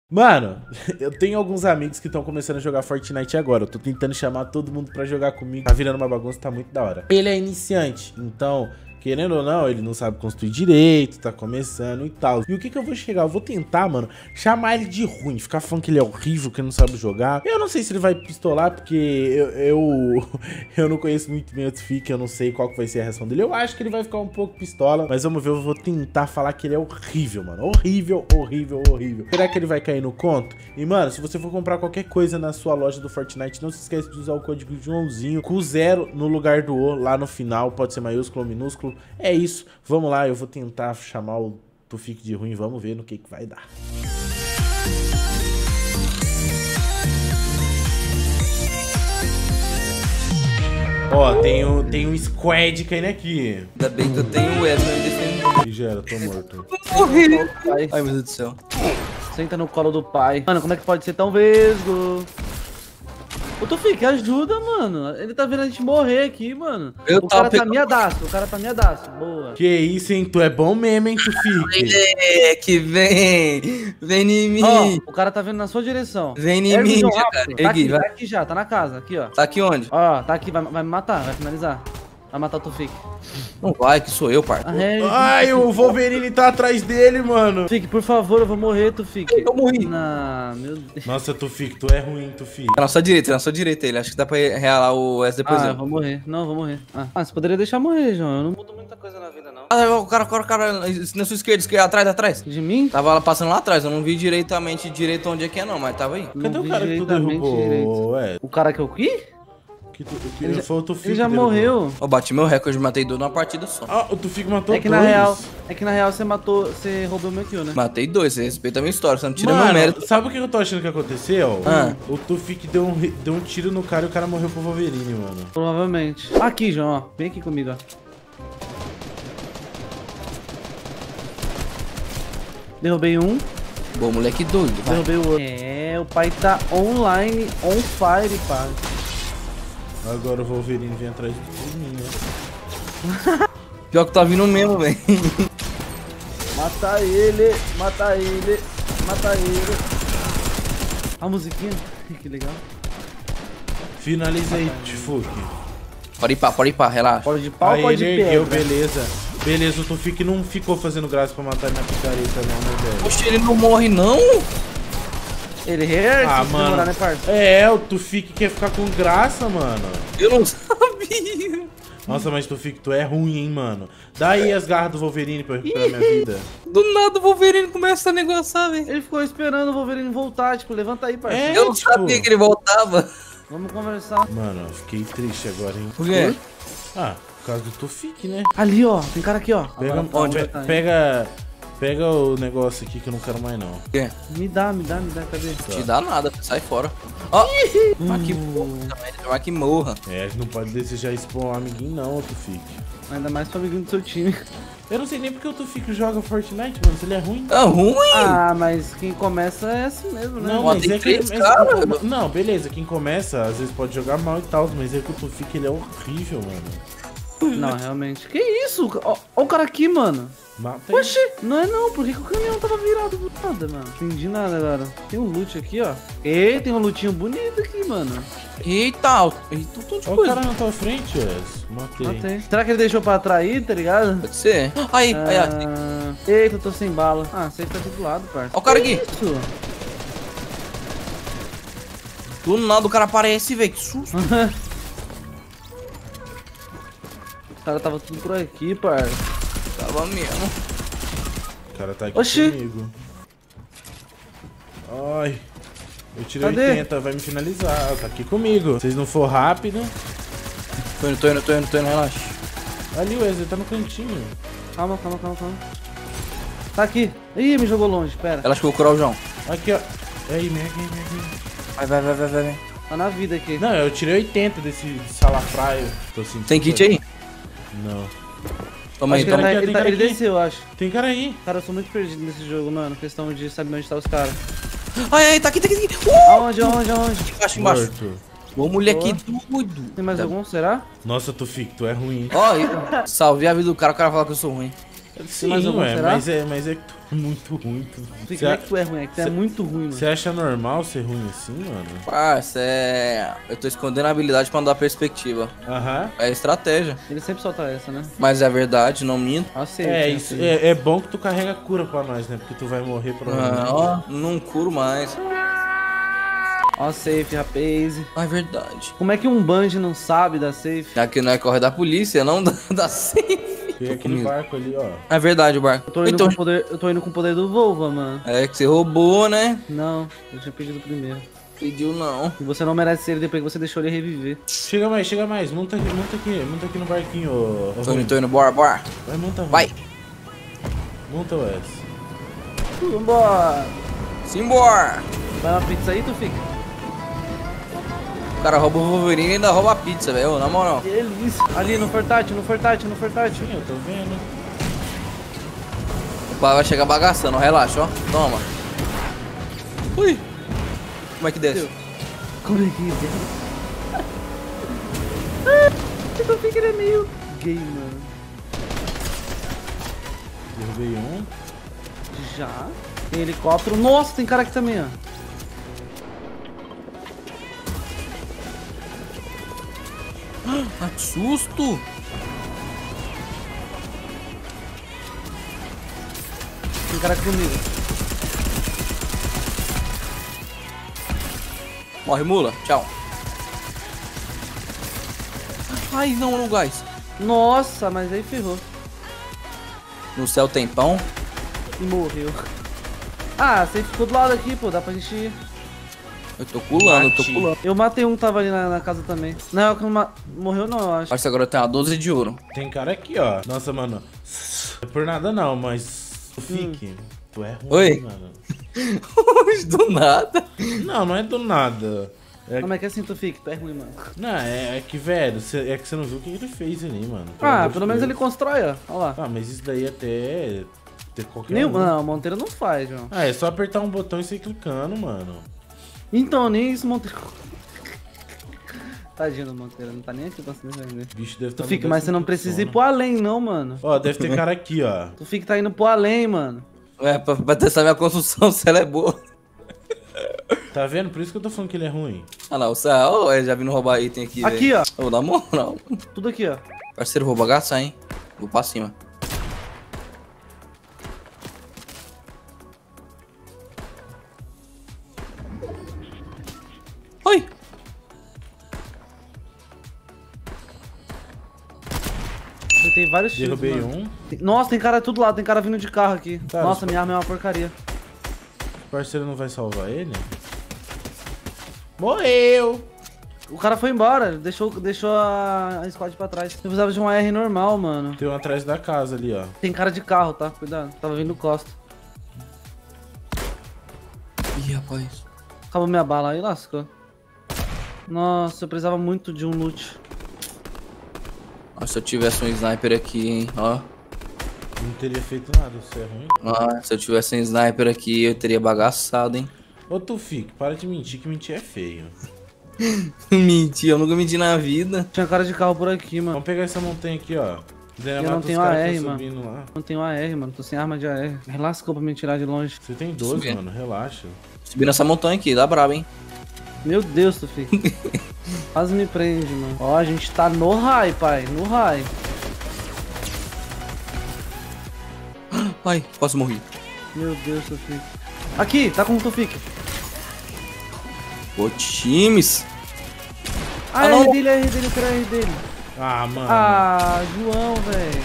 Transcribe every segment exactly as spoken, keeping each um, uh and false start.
Mano, eu tenho alguns amigos que estão começando a jogar Fortnite agora. Eu tô tentando chamar todo mundo pra jogar comigo. Tá virando uma bagunça, tá muito da hora. Ele é iniciante, então, querendo ou não, ele não sabe construir direito, tá começando e tal. E o que que eu vou chegar? Eu vou tentar, mano, chamar ele de ruim, ficar falando que ele é horrível, que ele não sabe jogar. Eu não sei se ele vai pistolar, porque eu, eu, eu não conheço muito bem o Tufik, eu não sei qual que vai ser a reação dele. Eu acho que ele vai ficar um pouco pistola, mas vamos ver, eu vou tentar falar que ele é horrível, mano. Horrível, horrível, horrível. Será que ele vai cair no conto? E, mano, se você for comprar qualquer coisa na sua loja do Fortnite, não se esquece de usar o código Joãozinho, com zero no lugar do O, lá no final, pode ser maiúsculo ou minúsculo. É isso, vamos lá, eu vou tentar chamar o Tufik de ruim, vamos ver no que que vai dar. Ó, tem um, tem um squad caindo aqui. Ainda bem que eu tenho o Wesley defendendo. E já era, tô morto. Morri. Ai, meu Deus do céu. Senta no colo do pai. Mano, como é que pode ser tão vesgo? Ô, Tufik, ajuda, mano. Ele tá vendo a gente morrer aqui, mano. Eu o cara pegando... tá miadaço, o cara tá miadaço. Boa. Que isso, hein? Tu é bom mesmo, hein, Tufik? É, que vem. Vem em mim. Ó, o cara tá vindo na sua direção. Vem em Ergue mim, João, cara. rápido. Tá Ergui, aqui, vai. tá aqui já, tá na casa, aqui, ó. Tá aqui onde? Ó, tá aqui, vai, vai me matar, vai finalizar. Vai matar o Tufik. Não vai, que sou eu, parça. Ai, o Wolverine tá atrás dele, mano. Tufik, por favor, eu vou morrer, Tufik. Eu morri. Não, meu Deus. Nossa, Tufik, tu é ruim, Tufik. É na sua direita, é na sua direita ele. Acho que dá pra realar o Wesley depois. Ah, eu eu vou morrer. Não, eu vou morrer. Ah. ah, você poderia deixar morrer, João. Eu não mudo muita coisa na vida, não. Ah, o cara, o cara, o cara, na sua esquerda, esquerda, atrás, atrás. De mim? Tava lá passando lá atrás, eu não vi direitamente direito onde é que é não, mas tava aí. Cadê Não o vi cara que tu direitamente derrubou? direito. Ué, O cara que eu qui? que tu, que Ele já- foi o Tufik Ele já que derrubou. morreu. Eu bati meu recorde, matei dois numa partida só. Ah, o Tufik matou É que dois. na real, é que na real você matou, você roubou meu kill, né? Matei dois, você respeita a minha história, você não tira Mano, meu mérito. sabe o que eu tô achando que aconteceu? Ah. O Tufik deu um, ri- deu um tiro no cara e o cara morreu pro Wolverine, mano. Provavelmente. Aqui, João, ó. Vem aqui comigo, ó. Derrubei um, Bom, moleque doido, vai. derrubei o outro. É, o pai tá online, on fire, pai. Agora o Wolverine vem atrás de mim, né? Pior que tá vindo mesmo, velho. Mata ele, mata ele, mata ele. A musiquinha, que legal. Finaliza aí, Tufik. Pode ir pá, pode ir pá, relaxa. Pode de pau, Aí pode ele de ergueu, pedra. beleza. Beleza, o Tufik não ficou fazendo graça pra matar na picareta não, né, velho? Poxa, ele não morre não? Ele reergue Ah, se mano. demorar, né, parça? É, o Tufik quer ficar com graça, mano. Eu não sabia. Nossa, mas Tufik, tu é ruim, hein, mano. Dá aí as garras do Wolverine pra eu recuperar minha vida. Do nada o Wolverine começa a negociar, velho. Ele ficou esperando o Wolverine voltar, tipo, levanta aí, parça. É. Eu não tipo- sabia que ele voltava. Vamos conversar. Mano, eu fiquei triste agora, hein. Por quê? Ah, por causa do Tufik, né? Ali, ó, tem cara aqui, ó. Pega, Agora, onde? pe- tá, hein? pega, pega o negócio aqui que eu não quero mais, não. Por quê? Me dá, me dá, me dá, cadê? Te dá nada, sai fora. Ó, mas que porra também, mas que morra. É, a gente não pode desejar isso pra um amiguinho, não, Tufik. Ainda mais pro amiguinho do seu time. Eu não sei nem porque o Tufik joga Fortnite, mano, se ele é ruim. É ruim. Ah, mas quem começa é assim mesmo, né? Não, Ó, mas tem é que... três mas- caras. Não, beleza, quem começa às vezes pode jogar mal e tal, mas é que o Tufik ele é horrível, mano. Não, realmente. Que isso? Ó, ó o cara aqui, mano. Mata ele. Oxi, não é não. Por que, que o caminhão tava virado do nada, mano? Não entendi nada agora. Tem um loot aqui, ó. Ei, tem um lootinho bonito aqui, mano. Eita, eita, tô de Ó, o coisa. cara na tua frente, Wes. Matei. Matei. Será que ele deixou pra atrair, tá ligado? Pode ser. Aí, aí, aí. Ah, eita, eu tô sem bala. Ah, você tá do lado, parça. Ó o cara Que aqui. Isso. Do nada o cara aparece, velho. Que susto. Os caras tava tudo por aqui, parça. Tava mesmo. O cara tá aqui Oxi. comigo. Ai. Eu tirei Cadê? oitenta, vai me finalizar. Tá aqui comigo. Se vocês não for rápido. Tô indo, tô indo, tô indo, tô indo, relaxa. Ali, Wes, ele tá no cantinho. Calma, calma, calma, calma. Tá aqui. Ih, me jogou longe, pera. Relaxa que eu vou curar o João. Aqui, ó. Aí, me aqui, me aqui. Vai, vai, vai, vai, vai, vai. Tá na vida aqui. Não, eu tirei oitenta desse salafraio. Tô sentindo. Tem kit aí? Não. Toma aí, Acho que ele, toma tá- aí. aqui, ele, tem tá- cara ele aqui. desceu, eu acho. Tem cara aí. Cara, eu sou muito perdido nesse jogo, mano. Questão de saber onde tá os caras. Ai, ai, tá aqui, tá aqui, tá aqui. Uh! Aonde, aonde, aonde? Embaixo, embaixo. Morto. Ô, moleque doido. Tem mais Tá- algum, será? Nossa, Tufik, tu é ruim. Ó, eu salvei a vida do cara, o cara fala que eu sou ruim. Sim, mais algum, ué, será? mas é, mas é que tu é muito ruim. Tu, Fique, você como é que tu é ruim? É que tu é cê- muito ruim, mano. você acha normal ser ruim assim, mano? Parça, é... Eu tô escondendo a habilidade pra não dar perspectiva. Aham. É estratégia. Ele sempre solta essa, né? Mas é verdade, não minto. Aceito. É, né, isso, filho? é, é bom que tu carrega cura pra nós, né? Porque tu vai morrer provavelmente. Ah, ó, não curo mais. Ó, safe, rapaz. Ah, é verdade. Como é que um Bungie não sabe da safe? Aqui não é corre da polícia, não da, da safe. Tem aquele barco ali, ó. É verdade, o barco. Eu tô indo, Então, com, o poder, eu tô indo com o poder do Volva, mano. é que você roubou, né? Não, eu tinha pedido primeiro. Pediu não. E você não merece ele depois que você deixou ele reviver. Chega mais, chega mais. Monta aqui, monta aqui, monta aqui no barquinho, ô. ô Tô Rui. indo, tô indo, bora, bora. Vai, monta, Rui. Vai. Monta o S. Vambora! Simbora. Vai uma pizza aí, tu fica? O cara rouba o Wolverine e ainda rouba a pizza, velho. Na moral. Delícia! Ali no Fortate, no Fortate, no Fortate. Sim, eu tô vendo. O pai vai chegar bagaçando, relaxa, ó. Toma. Ui. Como é que desce? Como é que é? Eu fico ele é meio gay, mano. Derrubei um. Já. Tem helicóptero. Nossa, tem cara aqui também, ó. Ah, que susto. Tem cara aqui comigo. Morre, mula. Tchau. Ai, não, no gás. Nossa, mas aí ferrou. No céu tem pão. E morreu. Ah, você ficou do lado aqui, pô. Dá pra gente ir. Eu tô pulando, eu tô Bati. pulando. Eu matei um que tava ali na, na casa também. Não, que não ma... morreu não, eu acho. Acho que agora tem uma doze de ouro. Tem cara aqui, ó. Nossa, mano. Não é por nada não, mas. Fique. Tu é ruim, Oi? mano. Do nada. Não, não é do nada. É, Não, mas que assim tu fica, tu é ruim, mano. não, é, é que, velho, cê- é que você não viu o que ele fez ali, mano. Ah, amor de pelo menos Deus. ele constrói, ó. Olha lá. Ah, mas isso daí até. Ter qualquer Nem, um. não, o Monteiro não faz, João. Ah, é só apertar um botão e sair clicando, mano. Então, nem isso, Monteiro. Tadinho do Monteiro, não tá nem aqui pra se defender. O bicho deve Tu estar fica, mas você não precisa ir pro além, não, mano. Ó, deve ter cara aqui, ó. Tu fica tá indo pro além, mano. É, pra, pra testar minha construção, se ela é boa. Tá vendo? Por isso que eu tô falando que ele é ruim. Ah lá, o céu, ó, já vindo roubar item aqui. Aqui, velho. ó. Ô, na moral. Tudo aqui, ó. Parceiro, vou bagaçar, hein? Vou pra cima. Oi! Eu tenho vários tiros, Derrubei mano. um. Tem- Nossa, tem cara tudo lá, tem cara vindo de carro aqui. Cara, Nossa, os- minha arma é uma porcaria. O parceiro não vai salvar ele? Morreu! O cara foi embora, deixou, deixou a, a squad pra trás. Eu precisava de uma R normal, mano. Tem um atrás da casa ali, ó. Tem cara de carro, tá? Cuidado. Tava vindo Costa. Ih, rapaz. Acabou minha bala aí, lascou. Nossa, eu precisava muito de um loot. Nossa, se eu tivesse um sniper aqui, hein? Ó. Não teria feito nada, isso é ruim. Ah, se eu tivesse um sniper aqui, eu teria bagaçado, hein? Ô, Tufik, para de mentir, que mentir é feio. Menti, eu nunca menti na vida. Tinha cara de carro por aqui, mano. Vamos pegar essa montanha aqui, ó. Daí Eu mata não os tenho caras que A R, tão mano. subindo lá. Não tenho A R, mano. Tô sem arma de A R. Lascou pra me tirar de longe. Você tem doze, Subindo. mano, relaxa. Subi nessa montanha aqui, dá brabo, hein? Meu Deus, tu fica. Quase me prende, mano. Ó, a gente tá no high, pai. No high. Ai, quase morri. Meu Deus, tu fica. Aqui, tá como tu fica. Pô, times. Ah, Ah, é não. R dele, é R dele, eu quero a R dele. Ah, mano. Ah, João, velho.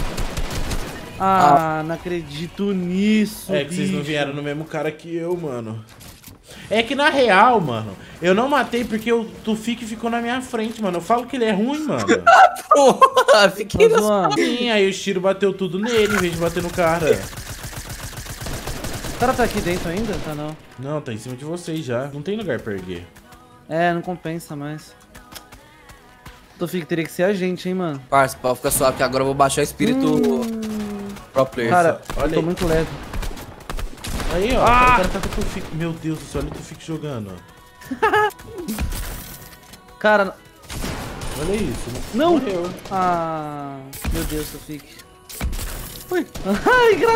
Ah, não acredito nisso, é que vocês não bicho. vieram no mesmo cara que eu, mano. É que na real, mano, eu não matei porque o Tufik ficou na minha frente, mano. Eu falo que ele é ruim, mano. Porra, fiquei Tô na... zoando. Sim, aí os tiros bateu tudo nele em vez de bater no cara. O cara tá aqui dentro ainda? Tá não. Não, tá em cima de vocês já. Não tem lugar pra erguer. É, não compensa mais. Tu fica, teria que ser a gente, hein, mano. Parça, pode ficar suave que agora eu vou baixar o espírito pro player. Cara, olha eu tô aí. muito leve. Aí, ó, Ah! o cara tá com o Tufik. Meu Deus do céu, olha o Tufik jogando, ó. Cara, Olha isso. não! Morreu. Ah, meu Deus, tu fica. Ui. Ai, gra...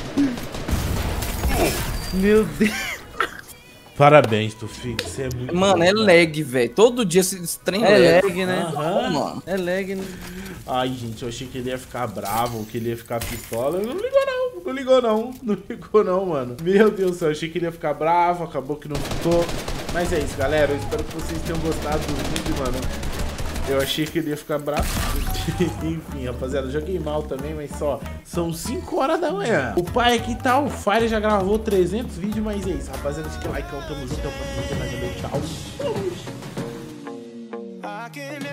Meu Deus. Parabéns, Tufix. Você é muito Mano, bom, é cara. lag, velho. Todo dia esse trem É lag, né? Aham. Mano. É lag, né? Ai, gente, eu achei que ele ia ficar bravo, que ele ia ficar pistola. Não ligou, não. Não ligou, não. Não ligou, não, mano. Meu Deus do céu, eu achei que ele ia ficar bravo, acabou que não ficou. Mas é isso, galera. Eu espero que vocês tenham gostado do vídeo, mano. Eu achei que ele ia ficar bravo. Enfim, rapaziada, eu joguei mal também, mas só, são cinco horas da manhã. O pai aqui tá, o Fire já gravou trezentos vídeos, mas é isso, rapaziada. Deixa o like, tamo junto, até o próximo vídeo, mais um beijo, tchau. I can